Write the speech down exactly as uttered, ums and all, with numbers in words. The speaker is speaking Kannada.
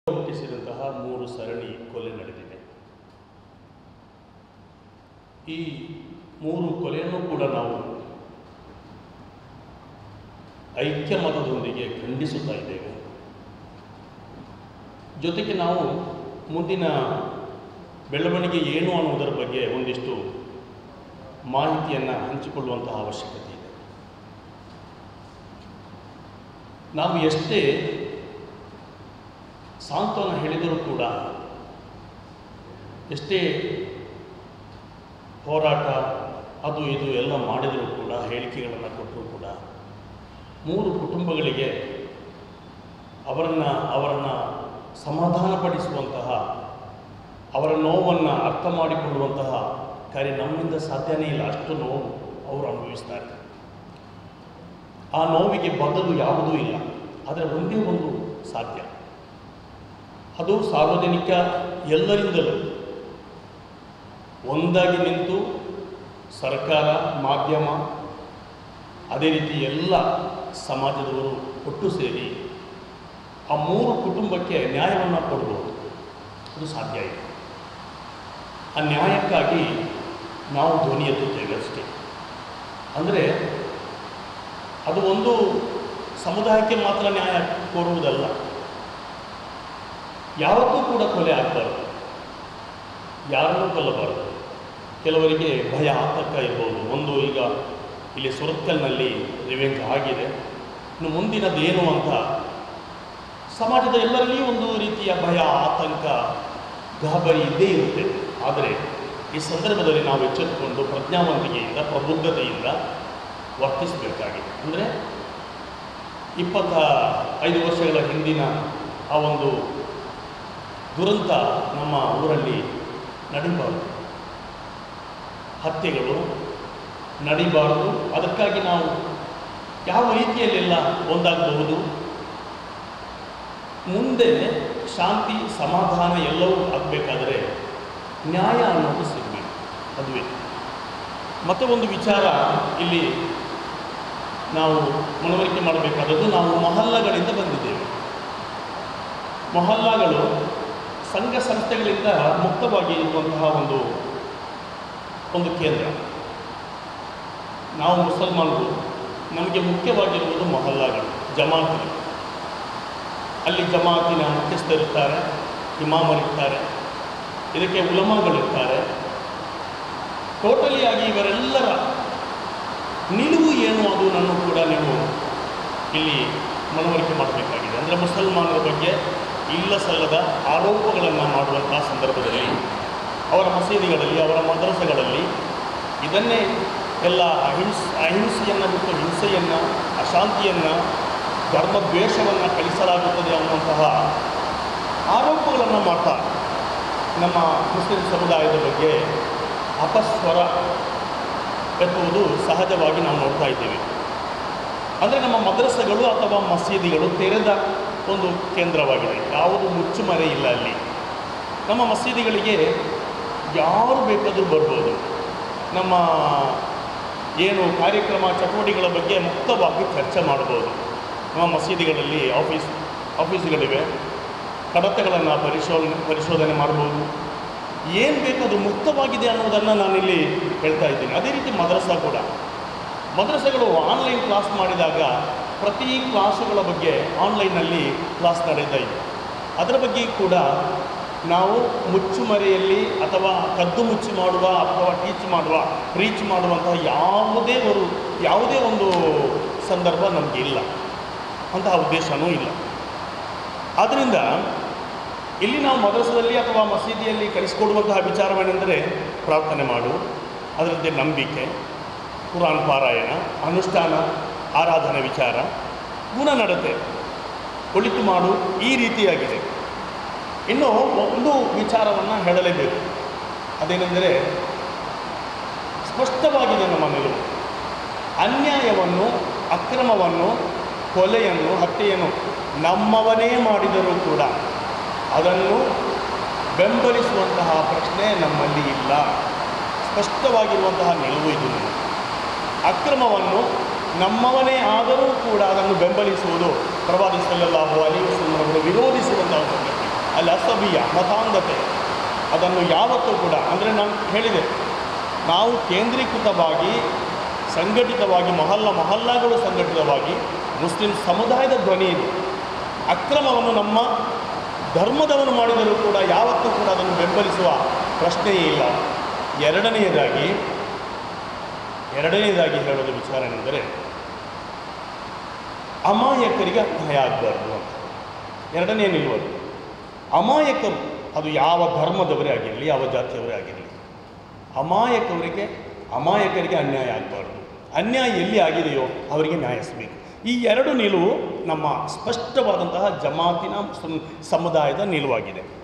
ಹುಟ್ಟಿಸಿದಂತಹ ಮೂರು ಸರಣಿ ಕೊಲೆ ನಡೆದಿದೆ. ಈ ಮೂರು ಕೊಲೆಯನ್ನು ಕೂಡ ನಾವು ಐಕ್ಯಮತದೊಂದಿಗೆ ಖಂಡಿಸುತ್ತಾ ಇದ್ದೇವೆ. ಜೊತೆಗೆ ನಾವು ಮುಂದಿನ ಬೆಳವಣಿಗೆ ಏನು ಅನ್ನುವುದರ ಬಗ್ಗೆ ಒಂದಿಷ್ಟು ಮಾಹಿತಿಯನ್ನು ಹಂಚಿಕೊಳ್ಳುವಂತಹ ಅವಶ್ಯಕತೆ ಇದೆ. ನಾವು ಎಷ್ಟೇ ಸಾಂತ್ವನ ಹೇಳಿದರೂ ಕೂಡ, ಎಷ್ಟೇ ಹೋರಾಟ ಅದು ಇದು ಎಲ್ಲ ಮಾಡಿದರೂ ಕೂಡ, ಹೇಳಿಕೆಗಳನ್ನು ಕೊಟ್ಟರೂ ಕೂಡ, ಮೂರು ಕುಟುಂಬಗಳಿಗೆ ಅವರನ್ನು ಅವರನ್ನು ಸಮಾಧಾನಪಡಿಸುವಂತಹ, ಅವರ ನೋವನ್ನು ಅರ್ಥ ಮಾಡಿಕೊಳ್ಳುವಂತಹ ಕಾರ್ಯ ನಮ್ಮಿಂದ ಸಾಧ್ಯನೇ ಇಲ್ಲ. ಅಷ್ಟು ನೋವು ಅವರು ಅನುಭವಿಸ್ತಾರೆ. ಆ ನೋವಿಗೆ ಬದಲು ಯಾವುದೂ ಇಲ್ಲ. ಆದರೆ ಒಂದೇ ಒಂದು ಸಾಧ್ಯ, ಅದು ಸಾರ್ವಜನಿಕ ಎಲ್ಲರಿಂದಲೂ ಒಂದಾಗಿ ನಿಂತು ಸರ್ಕಾರ, ಮಾಧ್ಯಮ, ಅದೇ ರೀತಿ ಎಲ್ಲ ಸಮಾಜದವರು ಒಟ್ಟು ಸೇರಿ ಆ ಮೂರು ಕುಟುಂಬಕ್ಕೆ ನ್ಯಾಯವನ್ನು ಕೊಡಬಹುದು. ಅದು ಸಾಧ್ಯ ಇದೆ. ಆ ನ್ಯಾಯಕ್ಕಾಗಿ ನಾವು ಧ್ವನಿ ಎತ್ತುತ್ತೇವೆ ಅಷ್ಟೇ. ಅಂದರೆ ಅದು ಒಂದು ಸಮುದಾಯಕ್ಕೆ ಮಾತ್ರ ನ್ಯಾಯ ಕೋರುವುದಲ್ಲ. ಯಾವತ್ತೂ ಕೂಡ ಕೊಲೆ ಆಗಬಾರ್ದು, ಯಾರನ್ನೂ ಕೊಲ್ಲಬಾರದು. ಕೆಲವರಿಗೆ ಭಯ, ಆತಂಕ ಇರ್ಬೋದು. ಒಂದು ಈಗ ಇಲ್ಲಿ ಸುರತ್ಕಲ್ನಲ್ಲಿ ರಿವೆಂಜ್ ಆಗಿದೆ, ಇನ್ನು ಮುಂದಿನದೇನು ಅಂತ ಸಮಾಜದ ಎಲ್ಲರಲ್ಲಿಯೂ ಒಂದು ರೀತಿಯ ಭಯ, ಆತಂಕ, ಗಾಬರಿ ಇದ್ದೇ ಇರುತ್ತೆ. ಆದರೆ ಈ ಸಂದರ್ಭದಲ್ಲಿ ನಾವು ಎಚ್ಚೆತ್ತುಕೊಂಡು ಪ್ರಜ್ಞಾವಂತಿಕೆಯಿಂದ, ಪ್ರಬುದ್ಧತೆಯಿಂದ ವರ್ತಿಸಬೇಕಾಗಿದೆ. ಅಂದರೆ ಇಪ್ಪತ್ತ ಐದು ವರ್ಷಗಳ ಹಿಂದಿನ ಆ ಒಂದು ದುರಂತ ನಮ್ಮ ಊರಲ್ಲಿ ನಡೀಬಾರದು, ಹತ್ಯೆಗಳು ನಡೀಬಾರದು. ಅದಕ್ಕಾಗಿ ನಾವು ಯಾವ ರೀತಿಯಲ್ಲೆಲ್ಲ ಒಂದಾಗಬಹುದು, ಮುಂದೆ ಶಾಂತಿ, ಸಮಾಧಾನ ಎಲ್ಲವೂ ಆಗಬೇಕಾದರೆ ನ್ಯಾಯ ಅನ್ನೋದು ಸಿಗಬೇಕು. ಅದುವೇ ಮತ್ತೆ ಒಂದು ವಿಚಾರ ಇಲ್ಲಿ ನಾವು ಮನವರಿಕೆ ಮಾಡಬೇಕಾದದ್ದು, ನಾವು ಮೊಹಲ್ಲಾಗಳಿಂದ ಬಂದಿದ್ದೇವೆ. ಮೊಹಲ್ಲಾಗಳು ಸಂಘ ಸಂಸ್ಥೆಗಳಿಂದ ಮುಕ್ತವಾಗಿ ಇರುವಂತಹ ಒಂದು ಒಂದು ಕೇಂದ್ರ. ನಾವು ಮುಸಲ್ಮಾನರು, ನಮಗೆ ಮುಖ್ಯವಾಗಿರುವುದು ಮೊಹಲ್ಲಾಗಳು, ಜಮಾತಿಗಳು. ಅಲ್ಲಿ ಜಮಾತಿನ ಮುಖ್ಯಸ್ಥರಿರ್ತಾರೆ, ಇಮಾಮರಿರ್ತಾರೆ, ಇದಕ್ಕೆ ಉಲಮಾಗಳಿರ್ತಾರೆ. ಟೋಟಲಿಯಾಗಿ ಇವರೆಲ್ಲರ ನಿಲುವು ಏನು ಅನ್ನೋದನ್ನು ಕೂಡ ನೀವು ಇಲ್ಲಿ ಮನವರಿಕೆ ಮಾಡಬೇಕಾಗಿದೆ. ಅಂದರೆ ಮುಸಲ್ಮಾನರ ಬಗ್ಗೆ ಇಲ್ಲ ಸಲ್ಲದ ಆರೋಪಗಳನ್ನು ಮಾಡುವಂತಹ ಸಂದರ್ಭದಲ್ಲಿ ಅವರ ಮಸೀದಿಗಳಲ್ಲಿ, ಅವರ ಮದ್ರಸೆಗಳಲ್ಲಿ ಇದನ್ನೇ ಎಲ್ಲ ಅಹಿಂಸ್ ಅಹಿಂಸೆಯನ್ನು ಬಿಟ್ಟು ಹಿಂಸೆಯನ್ನು, ಅಶಾಂತಿಯನ್ನು, ಧರ್ಮದ್ವೇಷವನ್ನು ಕಲಿಸಲಾಗುತ್ತದೆ ಅನ್ನುವಂತಹ ಆರೋಪಗಳನ್ನು ಮಾಡ್ತಾ ನಮ್ಮ ಮುಸ್ಲಿಂ ಸಮುದಾಯದ ಬಗ್ಗೆ ಅಪಸ್ವರ ಎತ್ತುವುದು ಸಹಜವಾಗಿ ನಾವು ನೋಡ್ತಾ ಇದ್ದೇವೆ. ಅಂದರೆ ನಮ್ಮ ಮದ್ರಸೆಗಳು ಅಥವಾ ಮಸೀದಿಗಳು ತೆರೆದ ಒಂದು ಕೇಂದ್ರವಾಗಿದೆ. ಯಾವುದು ಮುಚ್ಚುಮರೆ ಇಲ್ಲ ಅಲ್ಲಿ. ನಮ್ಮ ಮಸೀದಿಗಳಿಗೆ ಯಾರು ಬೇಕಾದರೂ ಬರ್ಬೋದು. ನಮ್ಮ ಏನು ಕಾರ್ಯಕ್ರಮ ಚಟುವಟಿಕೆಗಳ ಬಗ್ಗೆ ಮುಕ್ತವಾಗಿ ಚರ್ಚೆ ಮಾಡ್ಬೋದು. ನಮ್ಮ ಮಸೀದಿಗಳಲ್ಲಿ ಆಫೀಸ್ ಆಫೀಸ್ಗಳಿವೆ, ಕಡತಗಳನ್ನು ಪರಿಶೋಧನೆ ಪರಿಶೋಧನೆ ಮಾಡ್ಬೋದು. ಏನು ಬೇಕಾದರೂ ಮುಕ್ತವಾಗಿದೆ ಅನ್ನೋದನ್ನು ನಾನಿಲ್ಲಿ ಹೇಳ್ತಾ ಇದ್ದೀನಿ. ಅದೇ ರೀತಿ ಮದ್ರಸಾ ಕೂಡ, ಮದ್ರಸೆಗಳು ಆನ್ಲೈನ್ ಕ್ಲಾಸ್ ಮಾಡಿದಾಗ ಪ್ರತಿ ಕ್ಲಾಸುಗಳ ಬಗ್ಗೆ ಆನ್ಲೈನ್ನಲ್ಲಿ ಕ್ಲಾಸ್ ನಡೀತಾ ಇದೆ. ಅದರ ಬಗ್ಗೆ ಕೂಡ ನಾವು ಮುಚ್ಚುಮರೆಯಲ್ಲಿ ಅಥವಾ ಕದ್ದು ಮುಚ್ಚಿ ಮಾಡುವ ಅಥವಾ ಟೀಚ್ ಮಾಡುವ ರೀಚ್ ಮಾಡುವಂತಹ ಯಾವುದೇ ಒಂದು ಯಾವುದೇ ಒಂದು ಸಂದರ್ಭ ನಮಗೆ ಇಲ್ಲ, ಅಂತಹ ಉದ್ದೇಶವೂ ಇಲ್ಲ. ಆದ್ದರಿಂದ ಇಲ್ಲಿ ನಾವು ಮದ್ರಸದಲ್ಲಿ ಅಥವಾ ಮಸೀದಿಯಲ್ಲಿ ಕಲಿಸಿಕೊಡುವಂತಹ ವಿಚಾರವೇನೆಂದರೆ ಪ್ರಾರ್ಥನೆ ಮಾಡು, ಅದರಂತೆ ನಂಬಿಕೆ, ಕುರಾನ್ ಪಾರಾಯಣ, ಅನುಷ್ಠಾನ, ಆರಾಧನೆ ವಿಚಾರ, ಗುಣನಡತೆ, ಒಳಿತು ಮಾಡು, ಈ ರೀತಿಯಾಗಿದೆ. ಇನ್ನು ಒಂದು ವಿಚಾರವನ್ನು ಹೇಳಲೇಬೇಕು. ಅದೇನೆಂದರೆ ಸ್ಪಷ್ಟವಾಗಿದೆ ನಮ್ಮ ನಿಲುವು. ಅನ್ಯಾಯವನ್ನು, ಅಕ್ರಮವನ್ನು, ಕೊಲೆಯನ್ನು, ಹತ್ಯೆಯನ್ನು ನಮ್ಮವನೇ ಮಾಡಿದರೂ ಕೂಡ ಅದನ್ನು ಬೆಂಬಲಿಸುವಂತಹ ಪ್ರಶ್ನೆ ನಮ್ಮಲ್ಲಿ ಇಲ್ಲ. ಸ್ಪಷ್ಟವಾಗಿರುವಂತಹ ನಿಲುವು ಇದು. ಅಕ್ರಮವನ್ನು ನಮ್ಮವನೇ ಆದರೂ ಕೂಡ ಅದನ್ನು ಬೆಂಬಲಿಸುವುದು ಪ್ರವಾದಿ ಸಲ್ಲಲ್ಲಾಹು ಅಲೈಹಿ ವಸಲ್ಲಂ ಅವರು ವಿರೋಧಿಸುವಂತಹ ಸಂಗತಿ. ಅಲ್ಲಿ ಅಸಭ್ಯ ಮತಾಂಧತೆ ಅದನ್ನು ಯಾವತ್ತೂ ಕೂಡ, ಅಂದರೆ ನಾನು ಹೇಳಿದೆ, ನಾವು ಕೇಂದ್ರೀಕೃತವಾಗಿ ಸಂಘಟಿತವಾಗಿ ಮೊಹಲ್ಲ ಮೊಹಲ್ಲಾಗಳು ಸಂಘಟಿತವಾಗಿ ಮುಸ್ಲಿಂ ಸಮುದಾಯದ ಧ್ವನಿ ಇದೆ. ಅಕ್ರಮವನ್ನು ನಮ್ಮ ಧರ್ಮದವನು ಮಾಡಿದರೂ ಕೂಡ ಯಾವತ್ತೂ ಕೂಡ ಅದನ್ನು ಬೆಂಬಲಿಸುವ ಪ್ರಶ್ನೆಯೇ ಇಲ್ಲ. ಎರಡನೆಯದಾಗಿ ಎರಡನೆಯದಾಗಿ ಹೇಳೋದು ವಿಚಾರ ಏನೆಂದರೆ, ಅಮಾಯಕರಿಗೆ ಅನ್ಯಾಯ ಆಗಬಾರ್ದು ಅಂತ. ಎರಡನೇ ನಿಲ್ಲುವುದು ಅಮಾಯಕರು, ಅದು ಯಾವ ಧರ್ಮದವರೇ ಆಗಿರಲಿ, ಯಾವ ಜಾತಿಯವರೇ ಆಗಿರಲಿ, ಅಮಾಯಕವರಿಗೆ ಅಮಾಯಕರಿಗೆ ಅನ್ಯಾಯ ಆಗಬಾರ್ದು. ಅನ್ಯಾಯ ಎಲ್ಲಿ ಆಗಿದೆಯೋ ಅವರಿಗೆ ನ್ಯಾಯ ಸಿಗಬೇಕು. ಈ ಎರಡು ನಿಲುವು ನಮ್ಮ ಸ್ಪಷ್ಟವಾದಂತಹ ಜಮಾತಿನ ಸಮುದಾಯದ ನಿಲುವಾಗಿದೆ.